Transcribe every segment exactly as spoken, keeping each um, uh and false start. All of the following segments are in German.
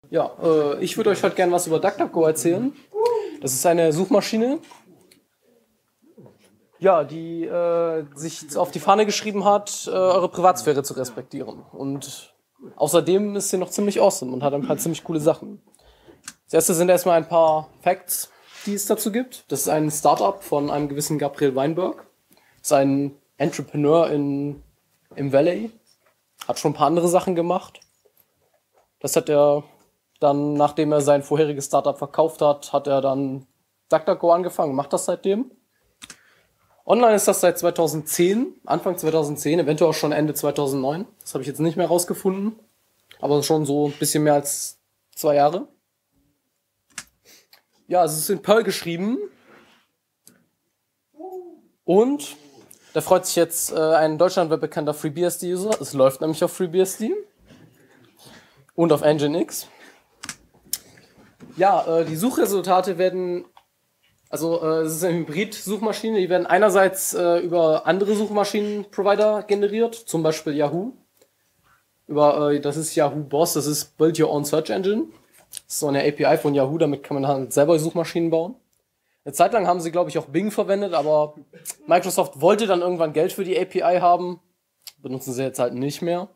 Ja, äh, ich würde euch heute gerne was über DuckDuckGo erzählen. Das ist eine Suchmaschine, ja, die äh, sich auf die Fahne geschrieben hat, äh, eure Privatsphäre zu respektieren. Und außerdem ist sie noch ziemlich awesome und hat ein paar ziemlich coole Sachen. Das erste sind erstmal ein paar Facts, die es dazu gibt. Das ist ein Startup von einem gewissen Gabriel Weinberg. Das ist ein Entrepreneur in, im Valley. Hat schon ein paar andere Sachen gemacht. Das hat er dann, nachdem er sein vorheriges Startup verkauft hat, hat er dann DuckDuckGo angefangen, macht das seitdem. Online ist das seit zweitausendzehn, Anfang zweitausendzehn, eventuell auch schon Ende zweitausendneun. Das habe ich jetzt nicht mehr rausgefunden, aber schon so ein bisschen mehr als zwei Jahre. Ja, es ist in Perl geschrieben und da freut sich jetzt äh, ein deutschlandweit bekannter FreeBSD-User. Es läuft nämlich auf FreeBSD und auf Nginx. Ja, äh, die Suchresultate werden, also äh, es ist eine Hybrid-Suchmaschine, die werden einerseits äh, über andere Suchmaschinen-Provider generiert, zum Beispiel Yahoo. Über, äh, das ist Yahoo Boss, das ist Build Your Own Search Engine. Das ist so eine A P I von Yahoo, damit kann man halt selber Suchmaschinen bauen. Eine Zeit lang haben sie, glaube ich, auch Bing verwendet, aber Microsoft wollte dann irgendwann Geld für die A P I haben. Benutzen sie jetzt halt nicht mehr.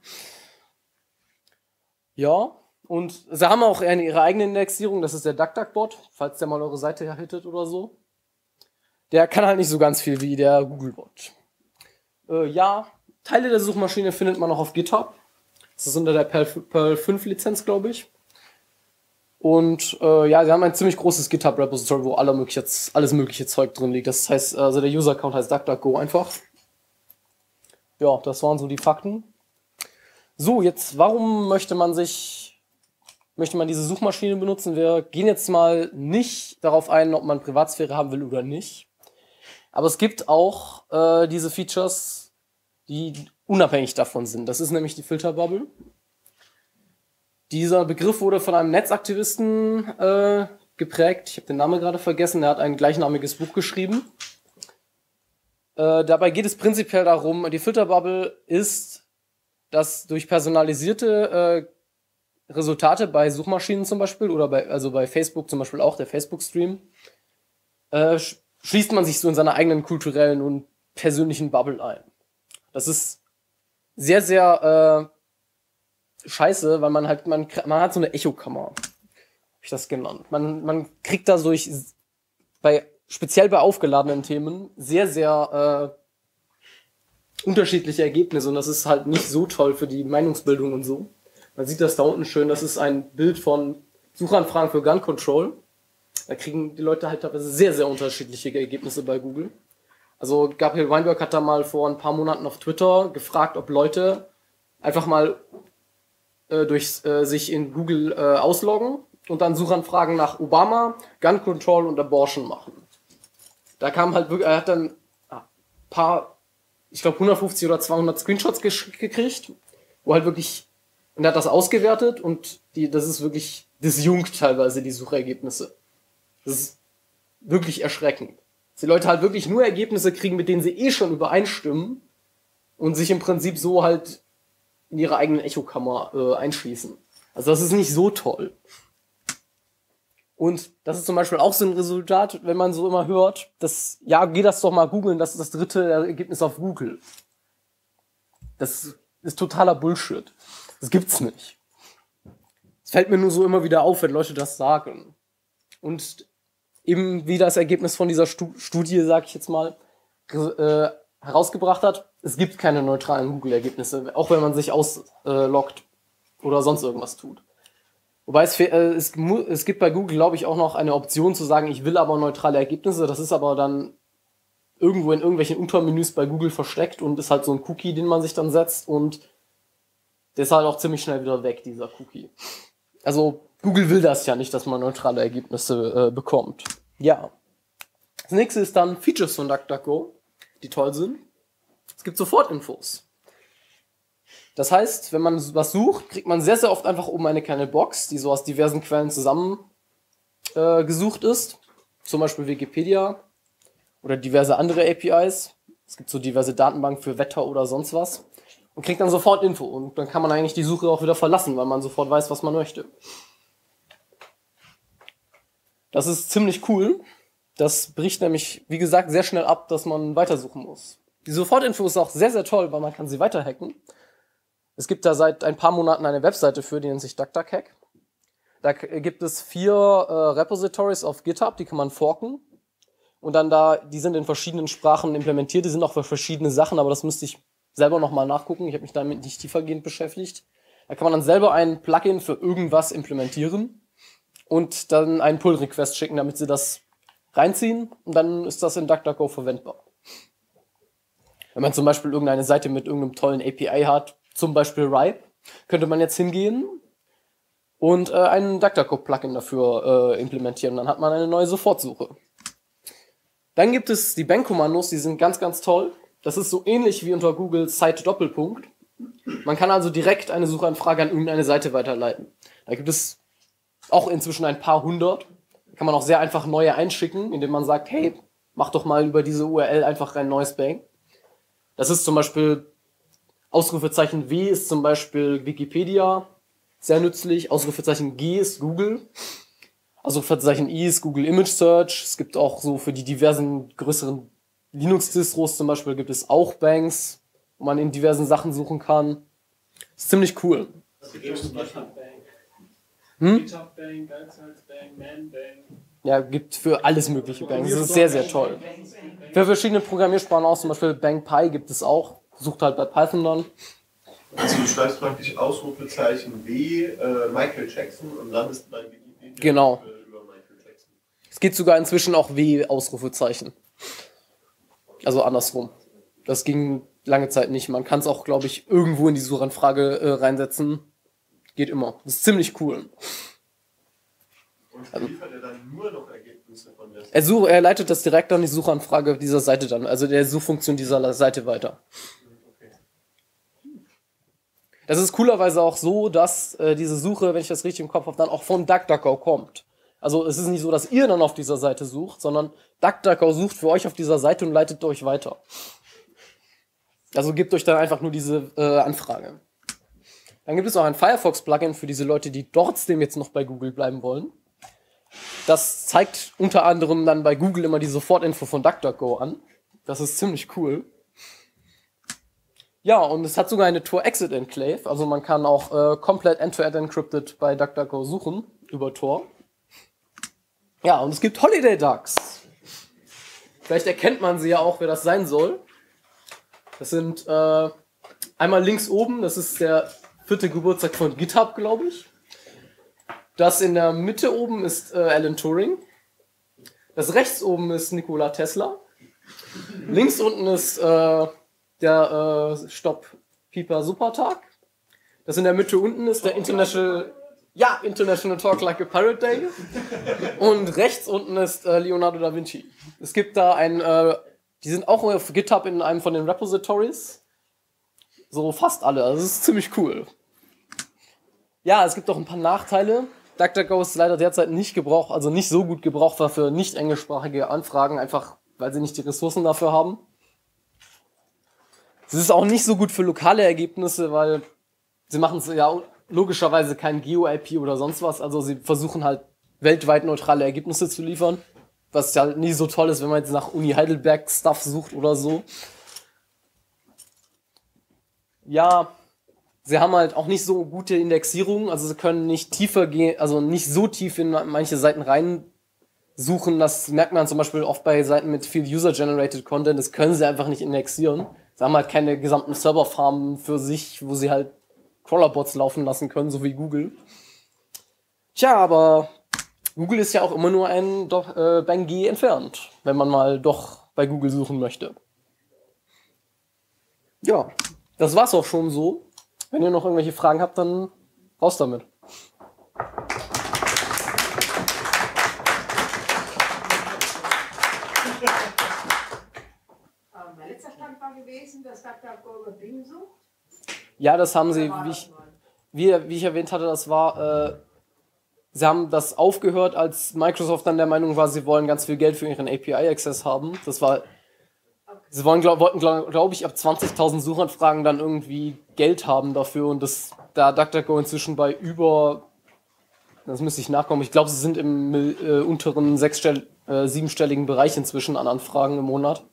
Ja, und sie haben auch ihre eigene Indexierung, das ist der DuckDuckBot, falls der mal eure Seite hittet oder so. Der kann halt nicht so ganz viel wie der Googlebot. Äh, ja, Teile der Suchmaschine findet man auch auf GitHub. Das ist unter der Perl fünf Lizenz, glaube ich. Und äh, ja, sie haben ein ziemlich großes GitHub-Repository, wo alle mögliche, alles mögliche Zeug drin liegt. Das heißt, also der User-Account heißt DuckDuckGo einfach. Ja, das waren so die Fakten. So, jetzt, warum möchte man sich, möchte man diese Suchmaschine benutzen? Wir gehen jetzt mal nicht darauf ein, ob man Privatsphäre haben will oder nicht. Aber es gibt auch äh, diese Features, die unabhängig davon sind. Das ist nämlich die Filterbubble. Dieser Begriff wurde von einem Netzaktivisten äh, geprägt. Ich habe den Namen gerade vergessen. Er hat ein gleichnamiges Buch geschrieben. Äh, dabei geht es prinzipiell darum, die Filterbubble ist, dass durch personalisierte äh, Resultate bei Suchmaschinen zum Beispiel oder bei, also bei Facebook zum Beispiel auch, der Facebook-Stream, äh, schließt man sich so in seiner eigenen kulturellen und persönlichen Bubble ein. Das ist sehr, sehr äh, scheiße, weil man halt, man, man hat so eine Echokammer, hab ich das genannt. Man, man kriegt da durch, bei, speziell bei aufgeladenen Themen, sehr, sehr äh, unterschiedliche Ergebnisse und das ist halt nicht so toll für die Meinungsbildung und so. Man sieht das da unten schön, das ist ein Bild von Suchanfragen für Gun Control. Da kriegen die Leute halt teilweise sehr, sehr unterschiedliche Ergebnisse bei Google. Also Gabriel Weinberg hat da mal vor ein paar Monaten auf Twitter gefragt, ob Leute einfach mal durch äh, sich in Google äh, ausloggen und dann Suchanfragen nach Obama, Gun Control und Abortion machen. Da kam halt wirklich, er hat dann ein paar, ich glaube hundertfünfzig oder zweihundert Screenshots gesch- gekriegt, wo halt wirklich, und er hat das ausgewertet und die, das ist wirklich disjunkt teilweise, die Suchergebnisse. Das ist wirklich erschreckend. Dass die Leute halt wirklich nur Ergebnisse kriegen, mit denen sie eh schon übereinstimmen und sich im Prinzip so halt in ihre eigenen Echokammer äh, einschließen. Also das ist nicht so toll. Und das ist zum Beispiel auch so ein Resultat, wenn man so immer hört, dass, ja, geh das doch mal googeln, das ist das dritte Ergebnis auf Google. Das ist totaler Bullshit. Das gibt's nicht. Es fällt mir nur so immer wieder auf, wenn Leute das sagen. Und eben wie das Ergebnis von dieser Stu- Studie, sag ich jetzt mal, äh, herausgebracht hat, es gibt keine neutralen Google-Ergebnisse, auch wenn man sich ausloggt oder sonst irgendwas tut. Wobei es, äh, es, es gibt bei Google, glaube ich, auch noch eine Option zu sagen, ich will aber neutrale Ergebnisse. Das ist aber dann irgendwo in irgendwelchen Untermenüs bei Google versteckt und ist halt so ein Cookie, den man sich dann setzt und der ist halt auch ziemlich schnell wieder weg, dieser Cookie. Also Google will das ja nicht, dass man neutrale Ergebnisse äh, bekommt. Ja. Das nächste ist dann Features von DuckDuckGo, die toll sind. Es gibt Sofortinfos. Das heißt, wenn man was sucht, kriegt man sehr, sehr oft einfach oben eine kleine Box, die so aus diversen Quellen zusammen äh, gesucht ist. Zum Beispiel Wikipedia oder diverse andere A P Is. Es gibt so diverse Datenbanken für Wetter oder sonst was. Und kriegt dann sofort Info. Und dann kann man eigentlich die Suche auch wieder verlassen, weil man sofort weiß, was man möchte. Das ist ziemlich cool. Das bricht nämlich, wie gesagt, sehr schnell ab, dass man weitersuchen muss. Die Sofortinfo ist auch sehr, sehr toll, weil man kann sie weiterhacken. Es gibt da seit ein paar Monaten eine Webseite für, die nennt sich DuckDuckHack. Da gibt es vier äh, Repositories auf GitHub, die kann man forken. Und dann da, die sind in verschiedenen Sprachen implementiert, die sind auch für verschiedene Sachen, aber das müsste ich selber nochmal nachgucken. Ich habe mich damit nicht tiefergehend beschäftigt. Da kann man dann selber ein Plugin für irgendwas implementieren und dann einen Pull-Request schicken, damit sie das reinziehen und dann ist das in DuckDuckGo verwendbar. Wenn man zum Beispiel irgendeine Seite mit irgendeinem tollen A P I hat, zum Beispiel Ripe, könnte man jetzt hingehen und äh, einen DuckDuckGo-Plugin dafür äh, implementieren. Dann hat man eine neue Sofortsuche. Dann gibt es die Bang-Kommandos, die sind ganz, ganz toll. Das ist so ähnlich wie unter Google Site-Doppelpunkt. Man kann also direkt eine Suchanfrage an irgendeine Seite weiterleiten. Da gibt es auch inzwischen ein paar hundert. Kann man auch sehr einfach neue einschicken, indem man sagt, hey, mach doch mal über diese U R L einfach ein neues Bang. Das ist zum Beispiel, Ausrufezeichen W ist zum Beispiel Wikipedia, sehr nützlich. Ausrufezeichen G ist Google. Ausrufezeichen I ist Google Image Search. Es gibt auch so für die diversen größeren Linux-Distros zum Beispiel gibt es auch Bangs, wo man in diversen Sachen suchen kann. Ist ziemlich cool. Hm? GitHub Bang, Geizhals Bang, Man Bang. Ja, gibt für alles mögliche Bangs. Das ist sehr, sehr toll. Für verschiedene Programmiersprachen auch, zum Beispiel BangPy gibt es auch. Sucht halt bei Python dann. Also du schreibst praktisch Ausrufezeichen W, äh, Michael Jackson und landest bei Wikipedia genau. über Michael Jackson. Es geht sogar inzwischen auch W Ausrufezeichen. Also andersrum. Das ging lange Zeit nicht. Man kann es auch, glaube ich, irgendwo in die Suchanfrage äh, reinsetzen. Geht immer. Das ist ziemlich cool. Und liefert er dann nur noch Ergebnisse von der Seite? Er, such, er leitet das direkt an die Suchanfrage dieser Seite dann, also der Suchfunktion dieser Seite weiter. Das ist coolerweise auch so, dass äh, diese Suche, wenn ich das richtig im Kopf habe, dann auch von DuckDuckGo kommt. Also es ist nicht so, dass ihr dann auf dieser Seite sucht, sondern DuckDuckGo sucht für euch auf dieser Seite und leitet euch weiter. Also gebt euch dann einfach nur diese äh, Anfrage. Dann gibt es auch ein Firefox-Plugin für diese Leute, die trotzdem jetzt noch bei Google bleiben wollen. Das zeigt unter anderem dann bei Google immer die Sofortinfo von DuckDuckGo an. Das ist ziemlich cool. Ja, und es hat sogar eine Tor-Exit-Enclave. Also man kann auch äh, komplett end-to-end encrypted bei DuckDuckGo suchen über Tor. Ja, und es gibt Holiday Ducks. Vielleicht erkennt man sie ja auch, wer das sein soll. Das sind äh, einmal links oben, das ist der vierte Geburtstag von GitHub, glaube ich. Das in der Mitte oben ist äh, Alan Turing. Das rechts oben ist Nikola Tesla. Links unten ist äh, der äh, Stopp Pieper Supertag. Das in der Mitte unten ist der International, ja, International Talk Like a Pirate Day. Und rechts unten ist äh, Leonardo da Vinci. Es gibt da ein, äh, die sind auch auf GitHub in einem von den Repositories. So fast alle, also das ist ziemlich cool. Ja, es gibt auch ein paar Nachteile. DuckDuckGo ist leider derzeit nicht gebraucht, also nicht so gut gebrauchbar für nicht englischsprachige Anfragen, einfach weil sie nicht die Ressourcen dafür haben. Es ist auch nicht so gut für lokale Ergebnisse, weil sie machen es ja logischerweise kein Geo-I P oder sonst was, also sie versuchen halt weltweit neutrale Ergebnisse zu liefern, was ja nie so toll ist, wenn man jetzt nach Uni Heidelberg Stuff sucht oder so. Ja, sie haben halt auch nicht so gute Indexierung, also sie können nicht tiefer gehen, also nicht so tief in manche Seiten rein suchen. Das merkt man zum Beispiel oft bei Seiten mit viel User-Generated Content, das können sie einfach nicht indexieren. Sie haben halt keine gesamten Serverfarmen für sich, wo sie halt Crawlerbots laufen lassen können, so wie Google. Tja, aber Google ist ja auch immer nur ein äh, Bang G entfernt, wenn man mal doch bei Google suchen möchte. Ja, das war's auch schon so. Wenn ihr noch irgendwelche Fragen habt, dann raus damit. Mein letzter Stand war gewesen, dass DuckDuckGo über Bing sucht. Ja, das haben sie, wie ich, wie, wie ich erwähnt hatte, das war, äh, sie haben das aufgehört, als Microsoft dann der Meinung war, sie wollen ganz viel Geld für ihren A P I-Access haben. Das war, sie wollen, glaub, wollten, glaube glaub ich, ab zwanzigtausend Suchanfragen dann irgendwie Geld haben dafür und das, da DuckDuckGo inzwischen bei über Das müsste ich nachkommen. Ich glaube, sie sind im äh, unteren sechsstell äh, siebenstelligen Bereich inzwischen an Anfragen im Monat.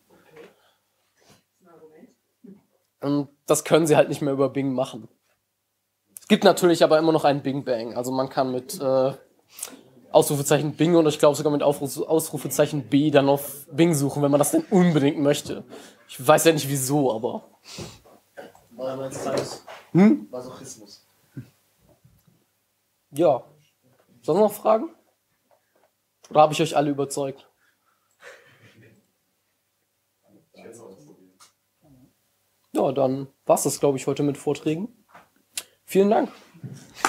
Und das können sie halt nicht mehr über Bing machen. Es gibt natürlich aber immer noch einen Bing Bang. Also man kann mit äh, Ausrufezeichen Bing und ich glaube sogar mit Aufruf Ausrufezeichen B dann auf Bing suchen, wenn man das denn unbedingt möchte. Ich weiß ja nicht wieso, aber... Hm? Masochismus. Ja. Sonst noch Fragen? Oder habe ich euch alle überzeugt? Ja, dann war es das, glaube ich, heute mit Vorträgen. Vielen Dank.